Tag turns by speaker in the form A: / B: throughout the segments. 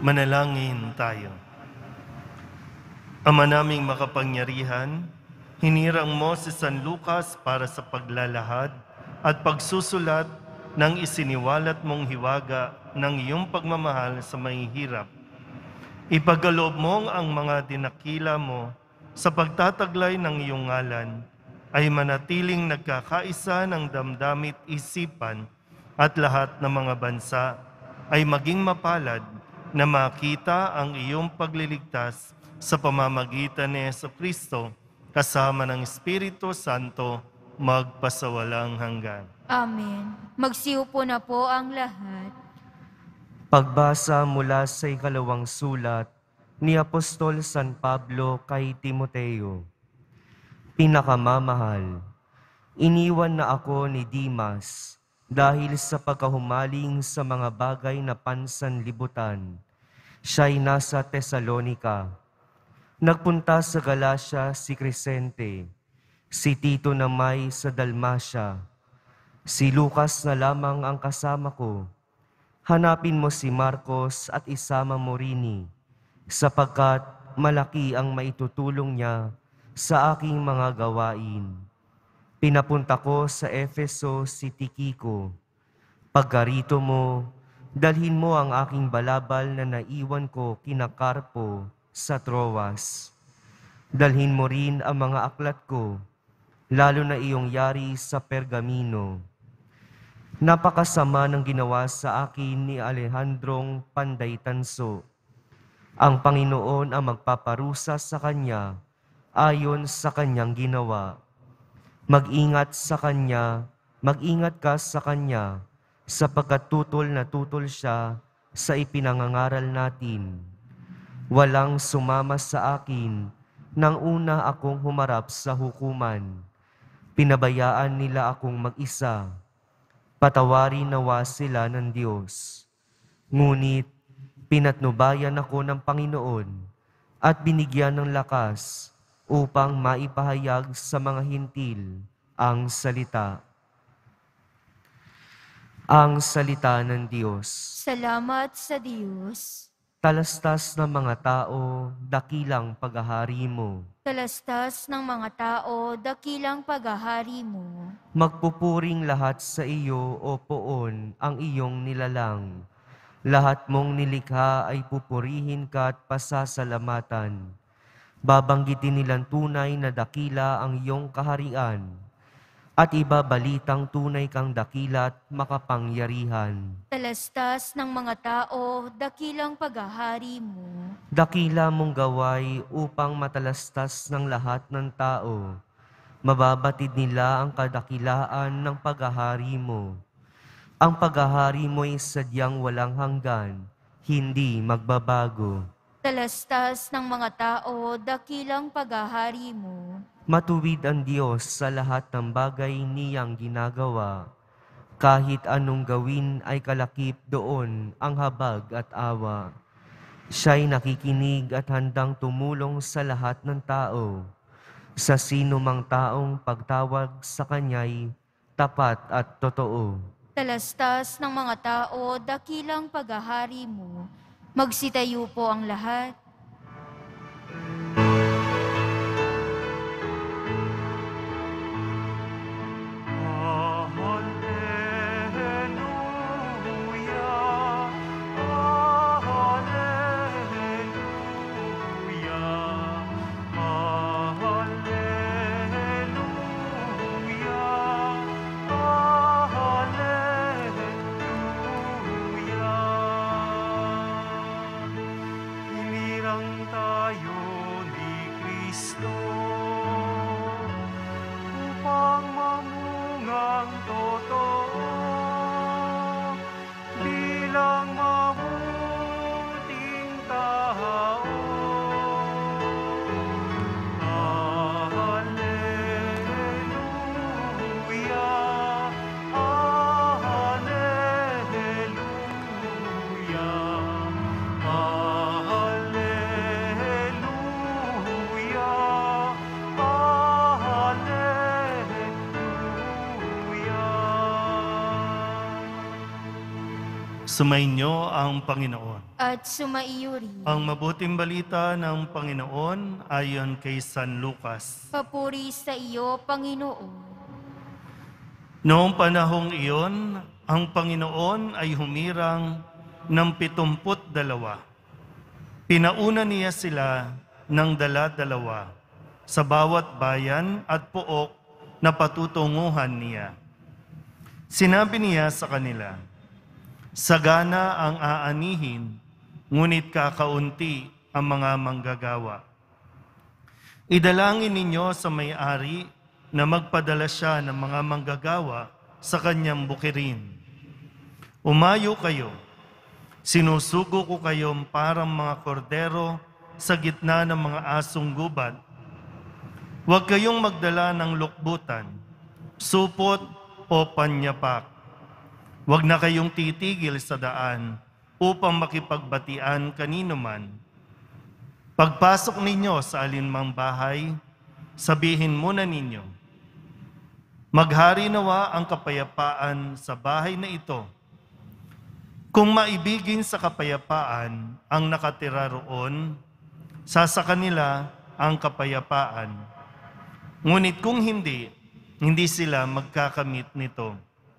A: Manalangin tayo. Ama naming makapangyarihan, hinirang mo si San Lucas para sa paglalahad at pagsusulat ng isiniwalat mong hiwaga ng iyong pagmamahal sa mahihirap. Ipagkaloob mo ang mga dinakila mo sa pagtataglay ng iyong ngalan ay manatiling nagkakaisa ng damdamit isipan at lahat ng mga bansa ay maging mapalad na makita ang iyong pagliligtas sa pamamagitan ni Jesucristo kasama ng Espiritu Santo magpasawalang hanggan.
B: Amen. Magsiupo na po ang lahat.
C: Pagbasa mula sa ikalawang sulat ni Apostol San Pablo kay Timoteo. Pinakamamahal, iniwan na ako ni Dimas dahil sa pagkahumaling sa mga bagay na pansanlibutan. Siya'y nasa Tesalonica. Nagpunta sa Galacia si Crescente, si Tito na may sa Dalmacia. Si Lucas na lamang ang kasama ko. Hanapin mo si Marcos at isama mo rini, sapagkat malaki ang maitutulong niya sa aking mga gawain. Pinapunta ko sa Efeso si Tikiko. Pagkarito mo, dalhin mo ang aking balabal na naiwan ko kina Carpo sa Troas. Dalhin mo rin ang mga aklat ko, lalo na iyong yari sa Pergamino. Napakasama ng ginawa sa akin ni Alejandrong Panday Tanso. Ang Panginoon ang magpaparusa sa kanya ayon sa kanyang ginawa. Mag-ingat ka sa kanya, sapagkat tutol na tutol siya sa ipinangangaral natin. Walang sumama sa akin nang una akong humarap sa hukuman. Pinabayaan nila akong mag-isa. Patawarin nawa sila ng Diyos. Ngunit pinatnubayan ako ng Panginoon at binigyan ng lakas upang maipahayag sa mga hintil ang salita. Ang salita ng Diyos.
B: Salamat sa Diyos.
C: Talastas ng mga tao, dakilang paghahari mo.
B: Talastas ng mga tao, dakilang paghahari mo.
C: Magpupuring lahat sa iyo, O Poon, ang iyong nilalang. Lahat mong nilikha ay pupurihin ka at pasasalamatan. Babanggitin nilang tunay na dakila ang iyong kaharian, at ibabalitang tunay kang dakila at makapangyarihan.
B: Talastas ng mga tao, dakilang paghahari mo.
C: Dakila mong gaway upang matalastas ng lahat ng tao. Mababatid nila ang kadakilaan ng paghahari mo. Ang paghahari mo ay sadyang walang hanggan, hindi magbabago.
B: Talastas ng mga tao, dakilang paghahari mo.
C: Matuwid ang Diyos sa lahat ng bagay niyang ginagawa. Kahit anong gawin ay kalakip doon ang habag at awa. Siya'y nakikinig at handang tumulong sa lahat ng tao. Sa sino mang taong pagtawag sa Kanya'y tapat at totoo.
B: Talastas ng mga tao, dakilang paghahari mo. Magsitayo po ang lahat.
D: Hallelujah.
A: Sumainyo ang Panginoon.
B: At sumaiyo rin.
A: Ang mabuting balita ng Panginoon ayon kay San Lucas.
B: Papuri sa iyo, Panginoon.
A: Noong panahong iyon, ang Panginoon ay humirang ng 72. Pinauna niya sila ng dala-dalawa sa bawat bayan at pook na patutunguhan niya. Sinabi niya sa kanila, "Sagana ang aanihin, ngunit kakaunti ang mga manggagawa. Idalangin ninyo sa may-ari na magpadala siya ng mga manggagawa sa kanyang bukirin. Umayo kayo, sinusugo ko kayong parang mga kordero sa gitna ng mga asong gubat. Huwag kayong magdala ng lukbutan, supot o panyapak. Huwag na kayong titigil sa daan upang makipagbatian kanino man. Pagpasok ninyo sa alinmang bahay, sabihin muna ninyo, maghari nawa ang kapayapaan sa bahay na ito. Kung maibigin sa kapayapaan ang nakatira roon, sa kanila ang kapayapaan. Ngunit kung hindi sila magkakamit nito.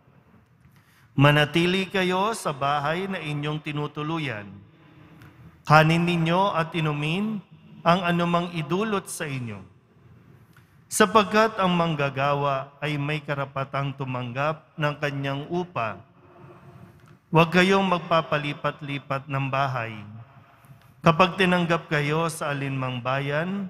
A: Manatili kayo sa bahay na inyong tinutuluyan. Kanin ninyo at inumin ang anumang idulot sa inyo. Sapagkat ang manggagawa ay may karapatang tumanggap ng kanyang upa. Huwag kayong magpapalipat-lipat ng bahay. Kapag tinanggap kayo sa alinmang bayan,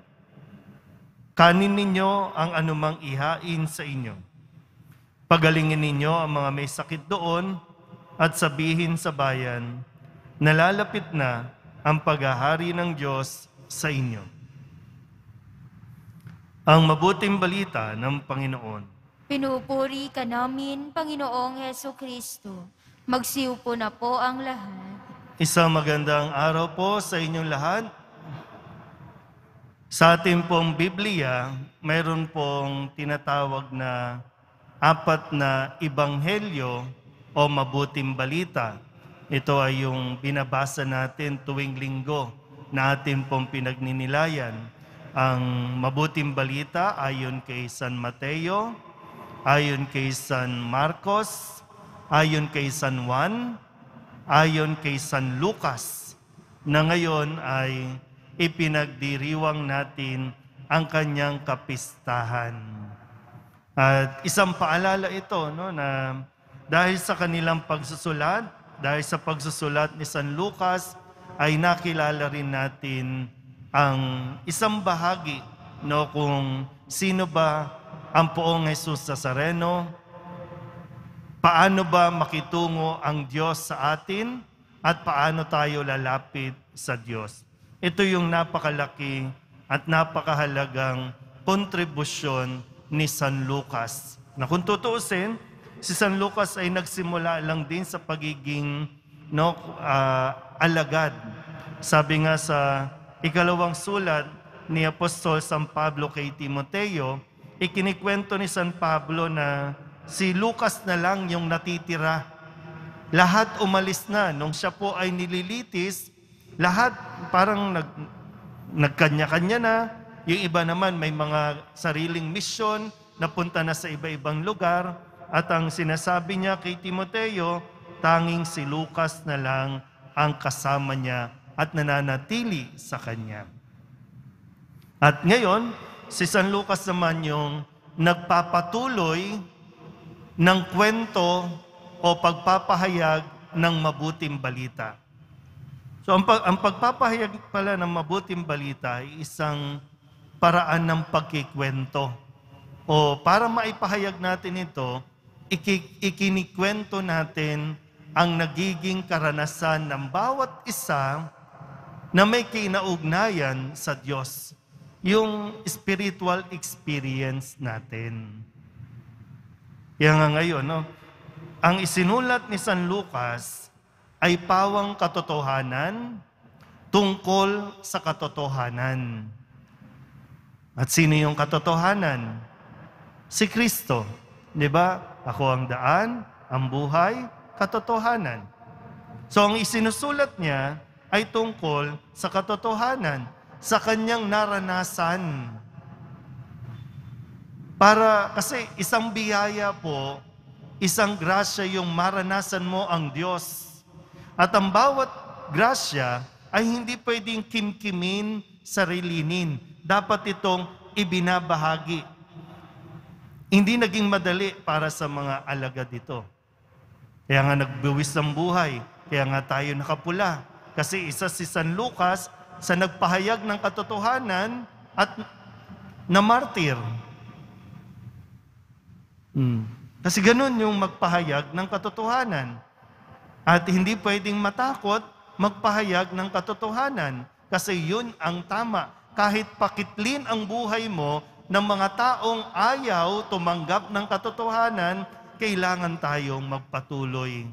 A: kanin ninyo ang anumang ihain sa inyo. Pagalingin ninyo ang mga may sakit doon at sabihin sa bayan, nalalapit na ang paghahari ng Diyos sa inyo." Ang mabuting balita ng Panginoon.
B: Pinupuri ka namin, Panginoong Hesukristo. Magsiupo na po ang lahat.
A: Isang magandang araw po sa inyong lahat. Sa ating pong Biblia, mayroon pong tinatawag na 4 na ebanghelyo o mabuting balita. Ito ay yung binabasa natin tuwing linggo na ating pong pinagninilayan. Ang mabuting balita ayon kay San Mateo, ayon kay San Marcos, ayon kay San Juan, ayon kay San Lucas, na ngayon ay ipinagdiriwang natin ang kanyang kapistahan. At isang paalala ito, no, na dahil sa kanilang pagsusulat, dahil sa pagsusulat ni San Lucas, ay nakilala rin natin ang isang bahagi, no, kung sino ba ang Poong Jesus Nazareno, paano ba makitungo ang Diyos sa atin, at paano tayo lalapit sa Diyos. Ito yung napakalaki at napakahalagang kontribusyon ni San Lucas. Na kung tutuusin, si San Lucas ay nagsimula lang din sa pagiging alagad. Sabi nga sa ikalawang sulat ni Apostol San Pablo kay Timoteo, ikinikwento ni San Pablo na si Lucas na lang yung natitira. Lahat umalis na. Nung siya po ay nililitis, lahat parang nagkanya-kanya na. Yung iba naman may mga sariling misyon, napunta na sa iba-ibang lugar. At ang sinasabi niya kay Timoteo, tanging si Lucas na lang ang kasama niya at nananatili sa kanya. At ngayon, si San Lucas naman yung nagpapatuloy ng kwento o pagpapahayag ng mabuting balita. So ang pagpapahayag pala ng mabuting balita ay isang paraan ng pagkikwento. O para maipahayag natin ito, ikinikwento natin ang nagiging karanasan ng bawat isa na may kinaugnayan sa Diyos. Yung spiritual experience natin. Yan nga ngayon, no? Ang isinulat ni San Lucas ay pawang katotohanan tungkol sa katotohanan. At sino yung katotohanan? Si Kristo. Di ba? Ako ang daan, ang buhay, katotohanan. So ang isinusulat niya ay tungkol sa katotohanan, sa kanyang naranasan. Kasi isang biyaya po, isang grasya yung maranasan mo ang Diyos. At ang bawat grasya ay hindi pwedeng kimkimin, sarilinin. Dapat itong ibinabahagi. Hindi naging madali para sa mga alagad ito. Kaya nga nagbuwis ng buhay, kaya nga tayo nakapula. Kasi isa si San Lucas sa nagpahayag ng katotohanan at namartir. Kasi ganun yung magpahayag ng katotohanan. At hindi pwedeng matakot magpahayag ng katotohanan. Kasi yun ang tama. Kahit pakitlin ang buhay mo ng mga taong ayaw tumanggap ng katotohanan, kailangan tayong magpatuloy.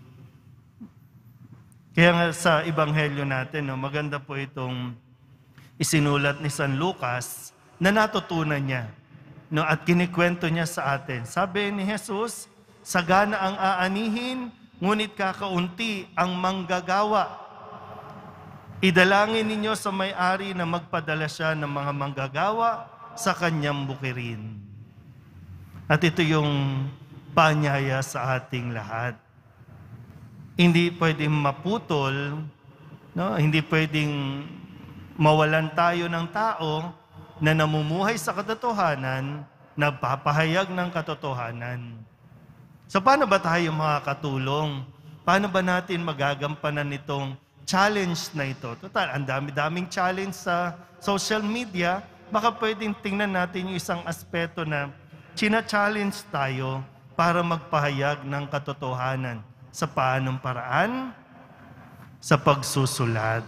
A: Kaya nga sa Ebanghelyo natin, maganda po itong isinulat ni San Lucas na natutunan niya. At kinikwento niya sa atin. Sabi ni Jesus, sagana ang aanihin, ngunit kakaunti ang manggagawa. Idalangin ninyo sa may-ari na magpadala siya ng mga manggagawa sa kanyang bukirin. At ito yung panyaya sa ating lahat. Hindi pwedeng maputol, hindi pwedeng mawalan tayo ng tao na namumuhay sa katotohanan, nagpapahayag ng katotohanan. So paano ba tayo makakatulong? Paano ba natin magagampanan itong challenge na ito? Total, ang dami-daming challenge sa social media. Baka pwedeng tingnan natin yung isang aspeto na china-challenge tayo para magpahayag ng katotohanan. Sa paanong paraan? Sa pagsusulat.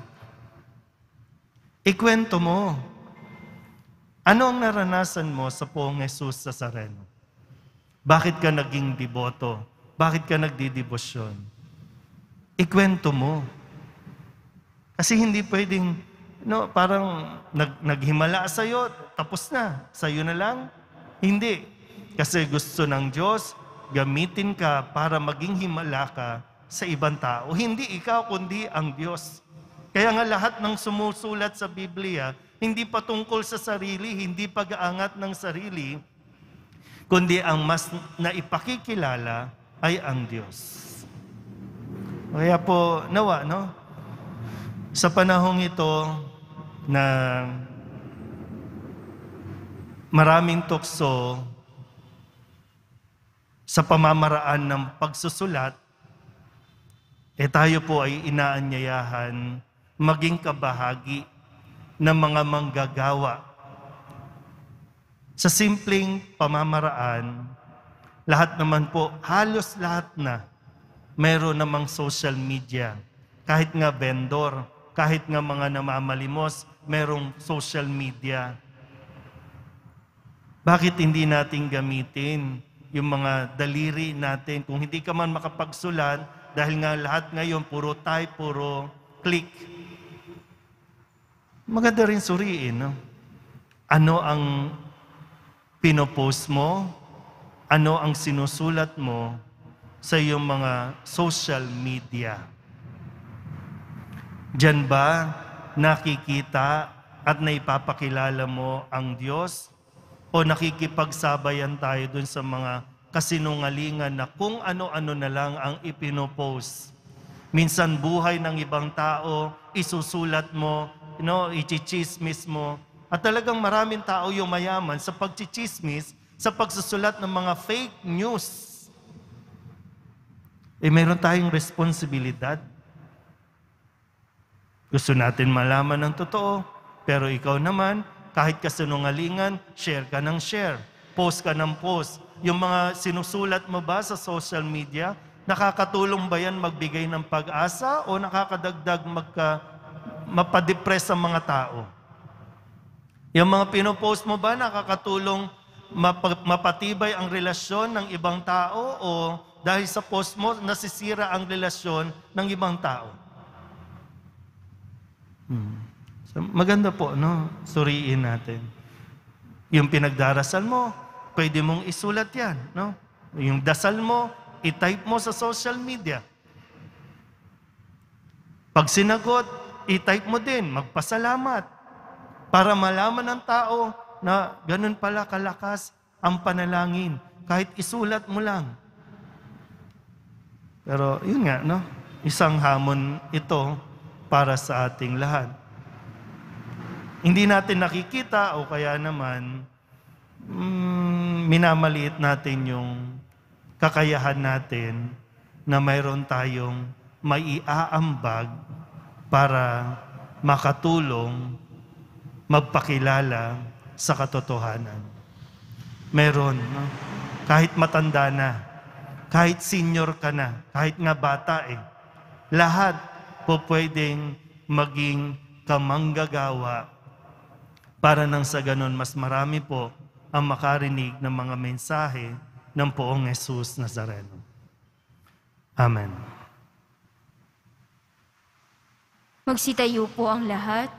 A: Ikwento mo. Ano ang naranasan mo sa Poong Jesus Nazareno? Bakit ka naging deboto? Bakit ka nagdidebosyon? Ikwento mo. Kasi hindi pwedeng, parang naghimala sa'yo, tapos na, sa'yo na lang. Hindi. Kasi gusto ng Diyos, gamitin ka para maging himala ka sa ibang tao. Hindi ikaw, kundi ang Diyos. Kaya nga lahat ng sumusulat sa Biblia, hindi patungkol sa sarili, hindi pag-aangat ng sarili, kundi ang mas naipakikilala ay ang Diyos. Kaya po, nawa, sa panahong ito na maraming tukso sa pamamaraan ng pagsusulat, tayo po ay inaanyayahan maging kabahagi ng mga manggagawa. Sa simpleng pamamaraan, lahat naman po, halos lahat na, mayroon namang social media. Kahit nga vendor, kahit nga mga namamalimos, mayroong social media. Bakit hindi natin gamitin yung mga daliri natin? Kung hindi ka man makapagsulat, dahil nga lahat ngayon, puro type, puro click. Maganda rin suriin, ano ang pinopost mo? Ano ang sinusulat mo sa iyong mga social media? Diyan ba nakikita at naipapakilala mo ang Diyos? O nakikipagsabayan tayo dun sa mga kasinungalingan na kung ano-ano na lang ang ipinopost? Minsan buhay ng ibang tao, isusulat mo, ichichismis mo. At talagang maraming tao yung mayaman sa pagchichismis, sa pagsusulat ng mga fake news. Meron tayong responsibilidad. Gusto natin malaman ng totoo, pero ikaw naman, kahit kasinungalingan, share ka ng share. Post ka ng post. Yung mga sinusulat mo ba sa social media, nakakatulong ba yan magbigay ng pag-asa o nakakadagdag mapadepress ang mga tao? Yung mga pinopost mo ba nakakatulong mapatibay ang relasyon ng ibang tao o dahil sa post mo nasisira ang relasyon ng ibang tao? So, maganda po, suriin natin. Yung pinagdarasal mo, pwede mong isulat yan, Yung dasal mo, i-type mo sa social media. Pag sinagot, i-type mo din, magpasalamat. Para malaman ng tao na ganun pala kalakas ang panalangin. Kahit isulat mo lang. Pero yun nga, no? Isang hamon ito para sa ating lahat. Hindi natin nakikita o kaya naman minamaliit natin yung kakayahan natin na mayroon tayong maiaambag para makatulong, magpakilala sa katotohanan. Meron, no? Kahit matanda na, kahit senior ka na, kahit nga bata lahat po pwedeng maging kamanggagawa para nang sa ganun mas marami po ang makarinig ng mga mensahe ng Poong Jesus Nazareno. Amen.
B: Magsitayo po ang lahat.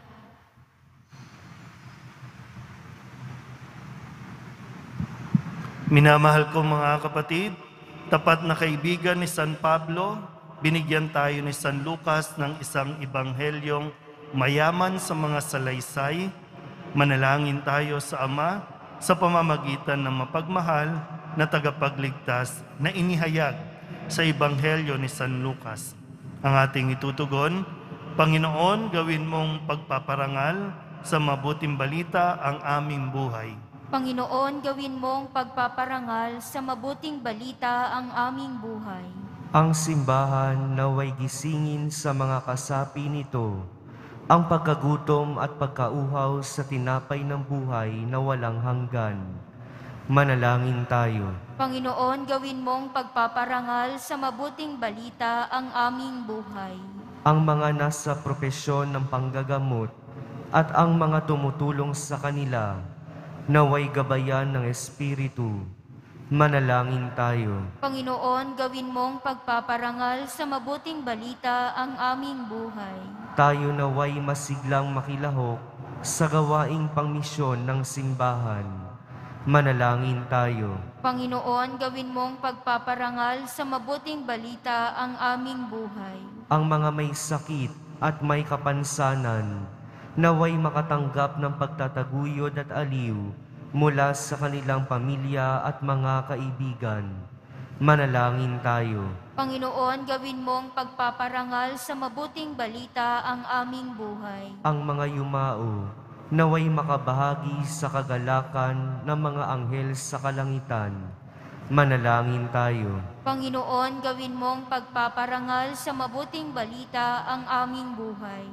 A: Minamahal ko mga kapatid, tapat na kaibigan ni San Pablo, binigyan tayo ni San Lucas ng isang ebanghelyong mayaman sa mga salaysay. Manalangin tayo sa Ama sa pamamagitan ng mapagmahal na tagapagligtas na inihayag sa ebanghelyo ni San Lucas. Ang ating itutugon, Panginoon, gawin mong pagpaparangal sa mabuting balita ang aming buhay.
B: Panginoon, gawin mong pagpaparangal sa mabuting balita ang aming buhay.
C: Ang simbahan naway gisingin sa mga kasapi nito, ang pagkagutom at pagkauhaw sa tinapay ng buhay na walang hanggan. Manalangin tayo.
B: Panginoon, gawin mong pagpaparangal sa mabuting balita ang aming buhay.
C: Ang mga nasa propesyon ng panggagamot at ang mga tumutulong sa kanila, naway gabayan ng Espiritu. Manalangin tayo.
B: Panginoon, gawin mong pagpaparangal sa mabuting balita ang aming buhay.
C: Tayo naway masiglang makilahok sa gawaing pangmisyon ng simbahan. Manalangin tayo.
B: Panginoon, gawin mong pagpaparangal sa mabuting balita ang aming buhay.
C: Ang mga may sakit at may kapansanan, naway makatanggap ng pagtataguyod at aliw mula sa kanilang pamilya at mga kaibigan. Manalangin tayo.
B: Panginoon, gawin mong pagpaparangal sa mabuting balita ang aming buhay.
C: Ang mga yumao, naway makabahagi sa kagalakan ng mga anghel sa kalangitan. Manalangin tayo.
B: Panginoon, gawin mong pagpaparangal sa mabuting balita ang aming buhay.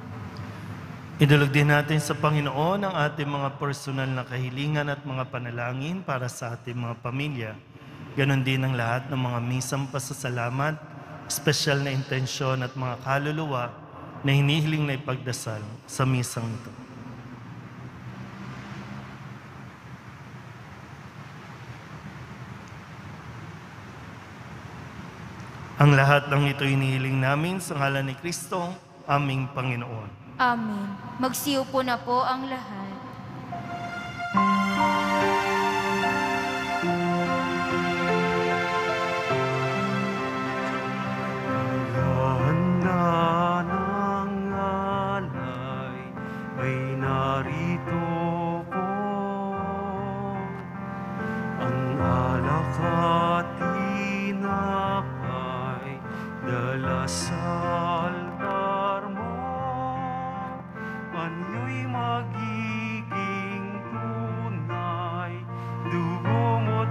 A: Idulog din natin sa Panginoon ang ating mga personal na kahilingan at mga panalangin para sa ating mga pamilya. Ganon din ang lahat ng mga misang pasasalamat, espesyal na intensyon at mga kaluluwa na hinihiling na ipagdasal sa misang ito. Ang lahat ng ito hinihiling namin sa ngalan ni Kristo, aming Panginoon.
B: Amen. Magsiyo po na po ang lahat.
C: Handa ng alay ay narito po, ang alak at tinapay dala sa altar mo. Anyo'y magiging tunay, dugong at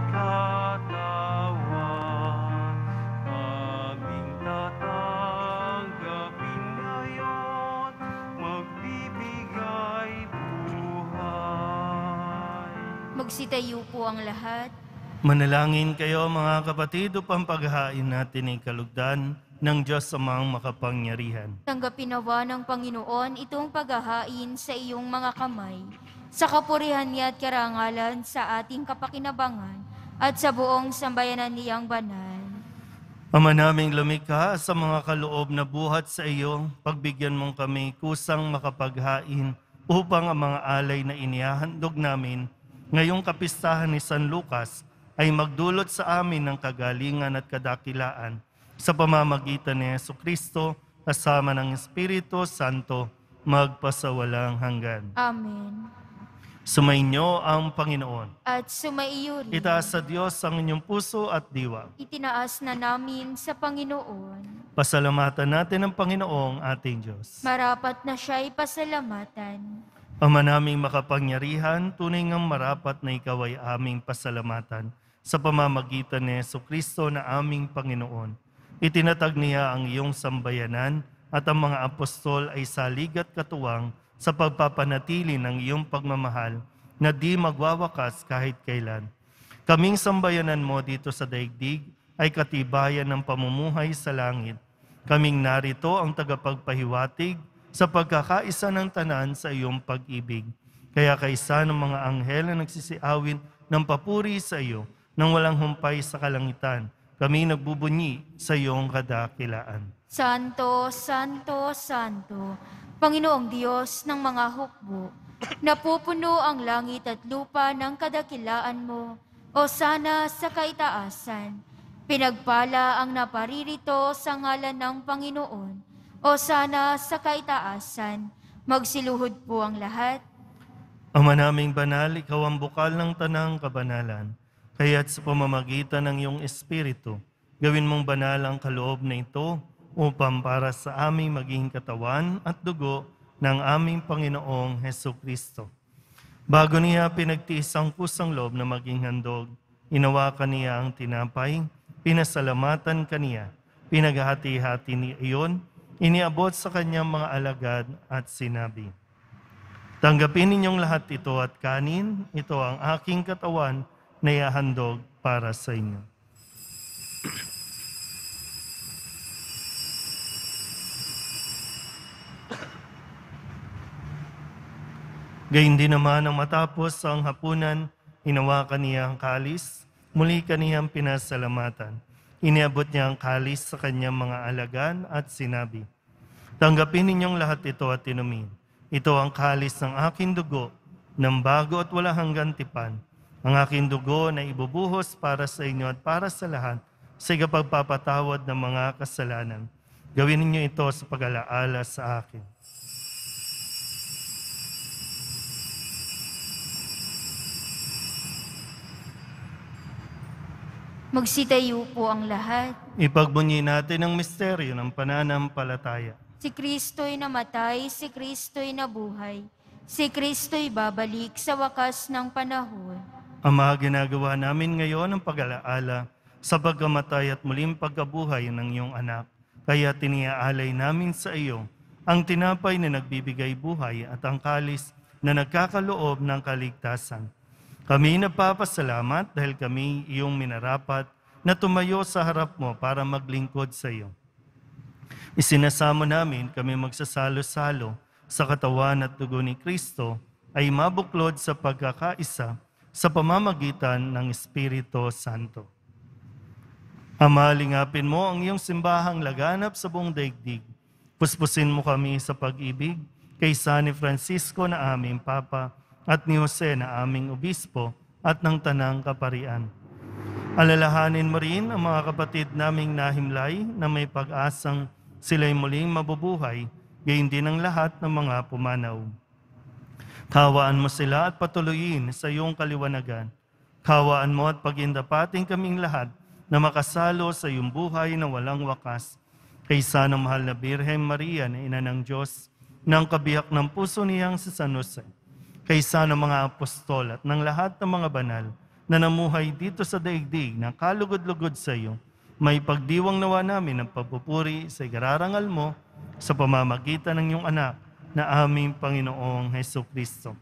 C: katawan, aming tatanggapin ngayon, magbibigay buhay.
B: Magsitayo po ang lahat.
A: Manalangin kayo mga kapatid upang paghahain natin ang kalugdan ng Diyos Amang makapangyarihan.
B: Tanggapin nawa ng Panginoon itong paghahain sa iyong mga kamay, sa kapurihan niya at karangalan sa ating kapakinabangan at sa buong sambayanan niyang banal.
A: Ama naming lumikha sa mga kaloob na buhat sa iyo, pagbigyan mong kami kusang makapaghain upang ang mga alay na inihahandog namin ngayong kapistahan ni San Lucas ay magdulot sa amin ng kagalingan at kadakilaan sa pamamagitan ni Jesucristo kasama ng Espiritu Santo, magpasawalang hanggan.
B: Amen.
A: Sumainyo ang Panginoon.
B: At sumaiyo rin.
A: Itaas sa Diyos ang inyong puso at diwa.
B: Itinaas na namin sa Panginoon.
A: Pasalamatan natin ang Panginoong ating Diyos.
B: Marapat na siya'y pasalamatan.
A: Ama naming makapangyarihan, tunay ngang marapat na ikaw ay aming pasalamatan sa pamamagitan ni Jesucristo na aming Panginoon. Itinatag niya ang iyong sambayanan at ang mga apostol ay salig at katuwang sa pagpapanatili ng iyong pagmamahal na di magwawakas kahit kailan. Kaming sambayanan mo dito sa daigdig ay katibayan ng pamumuhay sa langit. Kaming narito ang tagapagpahiwatig sa pagkakaisa ng tanan sa iyong pag-ibig. Kaya kaisa ng mga anghel na nagsisiawin ng papuri sa iyo nang walang humpay sa kalangitan, kami nagbubunyi sa iyong kadakilaan.
B: Santo, Santo, Santo, Panginoong Diyos ng mga hukbo, napupuno ang langit at lupa ng kadakilaan mo, o sana sa kaitaasan. Pinagpala ang naparirito sa ngalan ng Panginoon, o sana sa kaitaasan. Magsiluhod po ang lahat.
A: Ama naming banal, ikaw ang bukal ng tanang kabanalan, kaya't sa pamamagitan ng iyong Espiritu, gawin mong banal ang kaloob na ito, upang para sa aming maging katawan at dugo ng aming Panginoong Hesukristo. Bago niya pinagtiis ang kusang loob na maging handog, inawakan niya ang tinapay, pinasalamatan kaniya, pinaghati-hati niya iyon, iniabot sa kanyang mga alagad at sinabi, "Tanggapin ninyong lahat ito at kanin, ito ang aking katawan na ihahandog para sa inyo." Gayun din naman ang matapos ang hapunan, hinawakan niya ang kalis, muli kaniyang pinasalamatan. Iniabot niya ang kalis sa kanyang mga alagan at sinabi, "Tanggapin ninyong lahat ito at inumin. Ito ang kalis ng aking dugo, ng bago at wala hanggang tipan. Ang aking dugo na ibubuhos para sa inyo at para sa lahat sa ikapagpapatawad ng mga kasalanan. Gawin ninyo ito sa pag-alaala sa akin."
B: Magsitayo po ang lahat.
A: Ipagbunyi natin ang misteryo ng pananampalataya.
B: Si Kristo'y namatay, si Kristo'y nabuhay. Si Kristo'y babalik sa wakas ng panahon.
A: Ama, ginagawa namin ngayon ang pag-alaala sa pagkamatay at muling pagkabuhay ng iyong anak. Kaya tiniaalay namin sa iyo ang tinapay na nagbibigay buhay at ang kalis na nagkakaloob ng kaligtasan. Kami nagpapasalamat dahil kami iyong minarapat na tumayo sa harap mo para maglingkod sa iyo. Isinasamo namin kami magsasalo-salo sa katawan at dugo ni Kristo ay mabuklod sa pagkakaisa sa pamamagitan ng Espiritu Santo. Ama, lingapin mo ang iyong simbahang laganap sa buong daigdig. Puspusin mo kami sa pag-ibig kay San Francisco na aming Papa at ni Jose na aming Obispo at ng Tanang Kaparian. Alalahanin mo rin ang mga kapatid naming nahimlay na may pag-asang sila'y muling mabubuhay, gayon din ang lahat ng mga pumanaw. Kawaan mo sila at patuloyin sa iyong kaliwanagan. Kawaan mo at pagindapating kaming lahat na makasalo sa iyong buhay na walang wakas. Kaysa ng mahal na Birhen Maria na Ina ng Diyos, ng kabiyak ng puso niyang si San Jose, kaysa ng mga apostol at ng lahat ng mga banal na namuhay dito sa daigdig na kalugod-lugod sa iyo, may pagdiwang nawa namin ng pagpupuri sa igararangal mo sa pamamagitan ng iyong anak na aming Panginoong Hesukristo.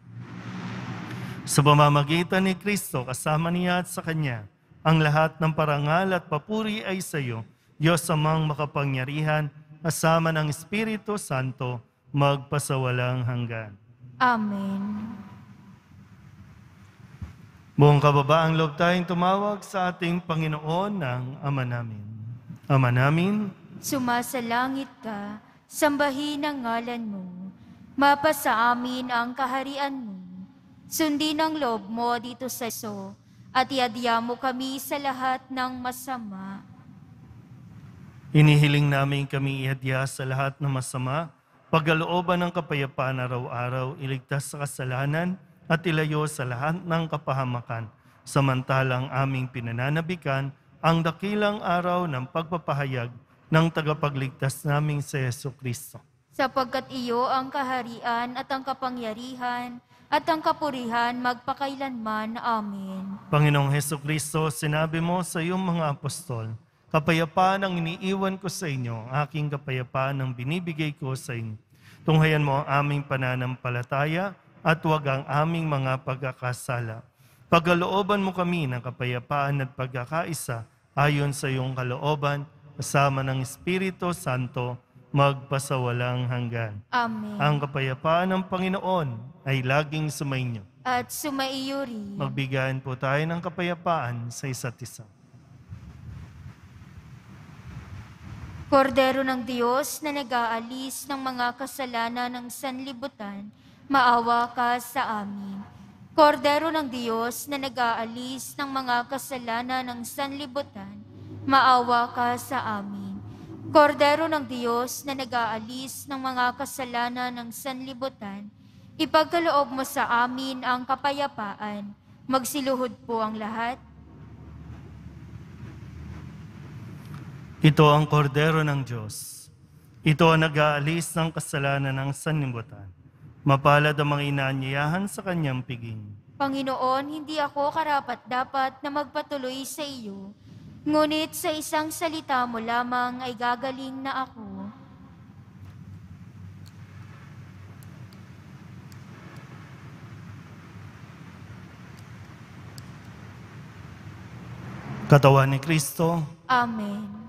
A: Sa pamamagitan ni Kristo, kasama niya at sa Kanya, ang lahat ng parangal at papuri ay sa iyo, Diyos amang makapangyarihan, kasama ng Espiritu Santo, magpasawalang hanggan.
B: Amen.
A: Buong kababaang loob tayong tumawag sa ating Panginoon ng Ama namin. Ama namin,
B: Sumasalangit ka, sambahin ang ngalan mo. Mapasa amin ang kaharian mo. Sundin ang loob mo dito sa iso, at iadya mo kami sa lahat ng masama.
A: Inihiling namin kami ihadya sa lahat ng masama, pagkalooban ng kapayapaan araw-araw, iligtas sa kasalanan at ilayo sa lahat ng kapahamakan. Samantalang aming pinananabikan ang dakilang araw ng pagpapahayag ng tagapagligtas naming si Jesucristo.
B: Sapagkat iyo ang kaharian at ang kapangyarihan at ang kapurihan magpakailanman. Amen.
A: Panginoong Jesucristo, sinabi mo sa iyong mga apostol, kapayapaan ang iniiwan ko sa inyo, aking kapayapaan ang binibigay ko sa inyo. Tunghayan mo ang aming pananampalataya at huwag ang aming mga pagkakasala. Pagkalooban mo kami ng kapayapaan at pagkakaisa ayon sa iyong kalooban, kasama ng Espiritu Santo, magpasawalang hanggan.
B: Amen.
A: Ang kapayapaan ng Panginoon ay laging sumainyo.
B: At sumaiyo rin.
A: Magbigayan po tayo ng kapayapaan sa isa't isa.
B: Kordero ng Diyos na nag-aalis ng mga kasalanan ng sanlibutan, maawa ka sa amin. Kordero ng Diyos na nag-aalis ng mga kasalanan ng sanlibutan, maawa ka sa amin. Kordero ng Diyos na nag-aalis ng mga kasalanan ng sanlibutan, ipagkaloob mo sa amin ang kapayapaan. Magsiluhod po ang lahat.
A: Ito ang kordero ng Diyos. Ito ang nag-aalis ng kasalanan ng sanlibutan. Mapalad ang mga inaanyayahan sa kanyang piging.
B: Panginoon, hindi ako karapat-dapat na magpatuloy sa iyo, ngunit sa isang salita mo lamang ay gagaling na ako.
A: Katawan ni Kristo,
B: Amen.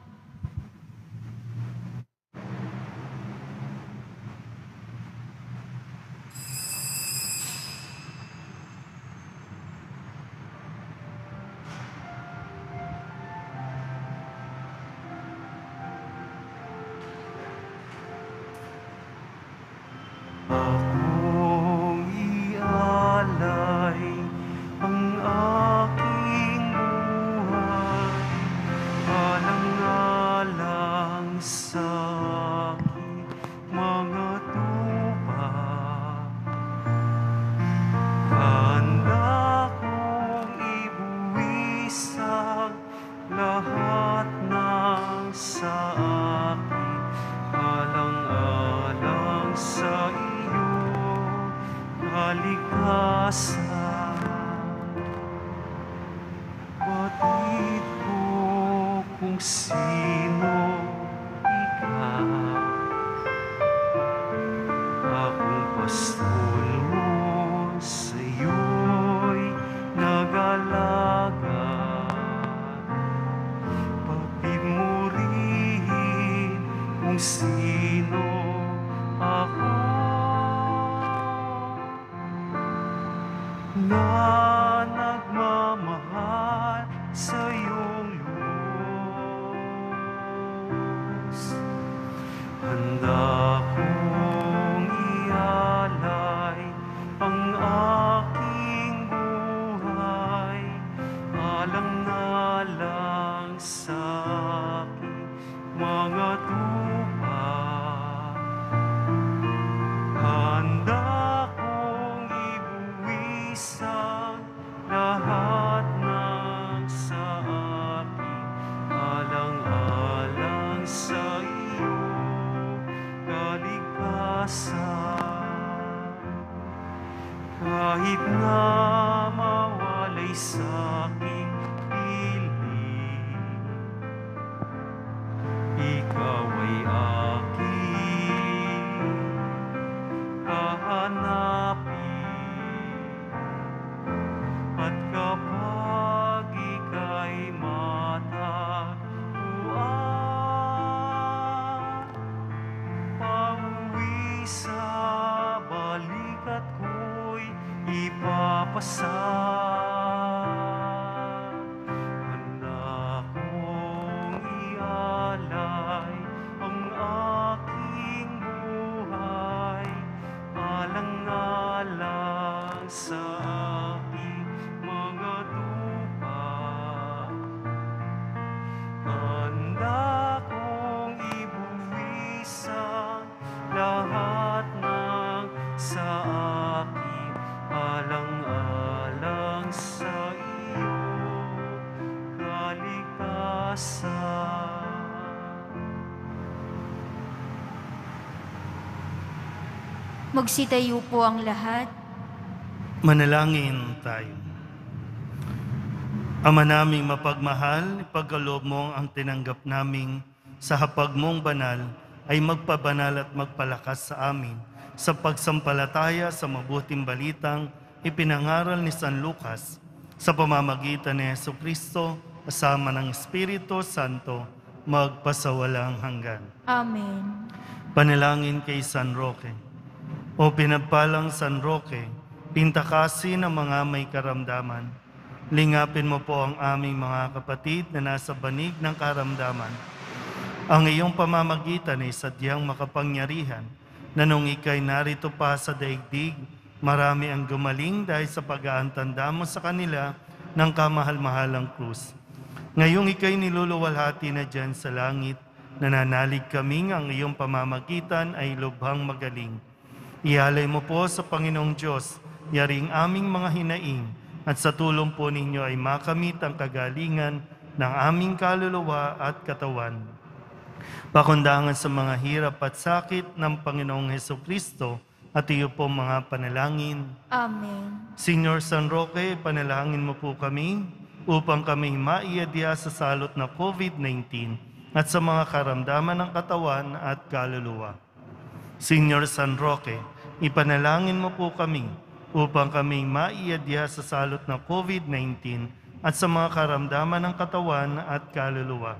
C: Akong ialay ang aking buhay, alang-alang sa aking mga tupa. Handa kong ibuwis ang lahat ng sa akin, alang-alang sa iyong kaligtasan. Batid ko kung sino ikaw, akong pastol mo sa iyo'y nag-alaga. Batid mo rin kung sino ako, na nagmamahal sa iyong lubos. Handa kong ialay ang aking buhay, alang-alang sa aking mga tupa. Handa kong ibuwis ang lahat ng sa akin, alang-alang sa iyong kaligtasan. Kahit na mawalay sa aking piling, ikaw ay aking hahanapin. At kapag ika'y matagpuan, pauwi sa balikat ko'y ipapasal. kaligtasan.
B: Magsitayo po ang lahat.
A: Manalangin tayo. Ama naming mapagmahal, ipagkaloob mo ang tinanggap naming sa hapag mong banal ay magpabanal at magpalakas sa amin sa pagsampalataya sa mabuting balitang ipinangaral ni San Lucas sa pamamagitan ni Jesucristo kasama ng Espiritu Santo magpasawalang hanggan.
B: Amen.
A: Panalangin kay San Roque. O pinagpalang San Roque, pintakasi ng mga may karamdaman. Lingapin mo po ang aming mga kapatid na nasa banig ng karamdaman. Ang iyong pamamagitan ay sadyang makapangyarihan na nung ika'y narito pa sa daigdig, marami ang gumaling dahil sa pag-aantanda mo sa kanila ng kamahal-mahalang krus. Ngayong ika'y niluluwalhati na dyan sa langit, nananalig kaming ang iyong pamamagitan ay lubhang magaling. Ialay mo po sa Panginoong Diyos, yaring aming mga hinaing, at sa tulong po ninyo ay makamit ang kagalingan ng aming kaluluwa at katawan. Pakundangan sa mga hirap at sakit ng Panginoong Hesukristo at iyo po mga panalangin.
B: Amen.
A: Señor San Roque, panalangin mo po kami upang kami maiadya sa salot na COVID-19 at sa mga karamdaman ng katawan at kaluluwa. Señor San Roque, ipanalangin mo po kami upang kami maiadya sa salot na COVID-19 at sa mga karamdaman ng katawan at kaluluwa.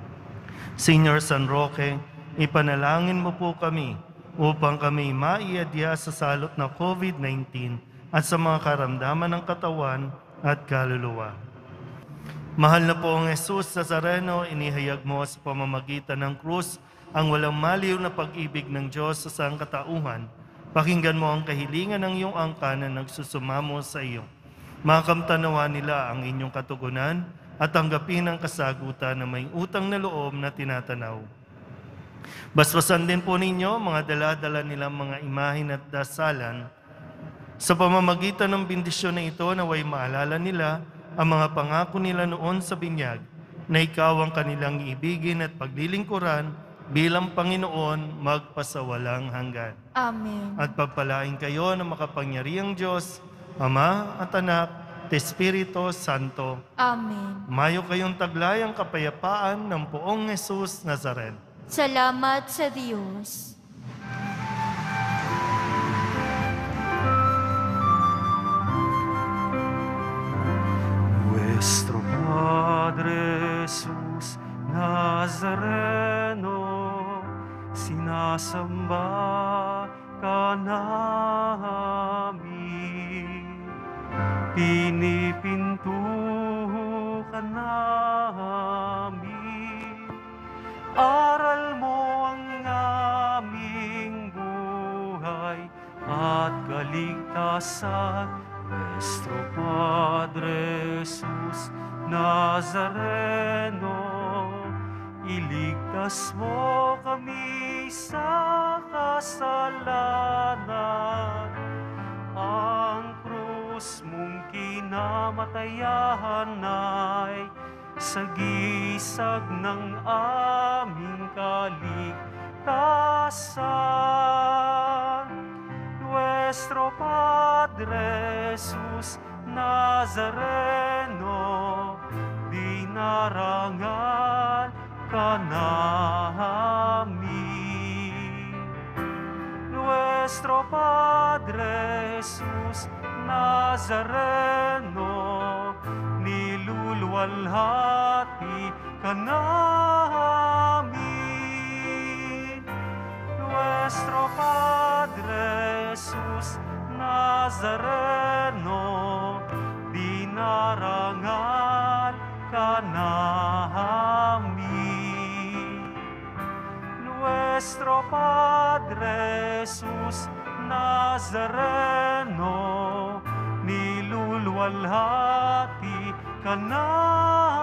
A: Señor San Roque, ipanalangin mo po kami upang kami maiadya sa salot na COVID-19 at sa mga karamdaman ng katawan at kaluluwa. Mahal na po ang Jesus Nazareno, inihayag mo sa pamamagitan ng krus ang walang maliw na pag-ibig ng Diyos sa sangkatauhan. Pakinggan mo ang kahilingan ng iyong angkan na nagsusumamo sa iyo. Makamtanawa nila ang inyong katugunan at tanggapin ang kasagutan na may utang na loob na tinatanaw. Basbasan din po ninyo mga dala-dala nilang mga imahin at dasalan. Sa pamamagitan ng bendisyon na ito, naway maalala nila ang mga pangako nila noon sa binyag na ikaw ang kanilang iibigin at paglilingkuran bilang Panginoon magpasawalang hanggan.
B: Amen.
A: At pagpalain kayo ng makapangyarihang Diyos, Ama at Anak, at Espiritu Santo.
B: Amen.
A: Mayo kayong taglayang kapayapaan ng poong Jesus Nazaret.
B: Salamat sa Diyos.
C: Nuestro Padre Jesus Nazareno, sinasamba ka namin, pinipinto ka namin, aral mo ang aming buhay at kaligtasan. Nuestro Padre Jesus Nazareno, iligtas mo kami sa kasalanan. Ang krus mong kinamatayan ay sagisag ng aming kaligtasan. Nuestro Padre Jesus Nazareno, dinarangan ka namin. Nuestro Padre Jesus Nazareno, niluluwalhati ka namin. Nuestro Padre Jesus Nazareno, dinarangan ka namin. Nuestro Padre Jesus Nazareno, niluluwalhati ka namin.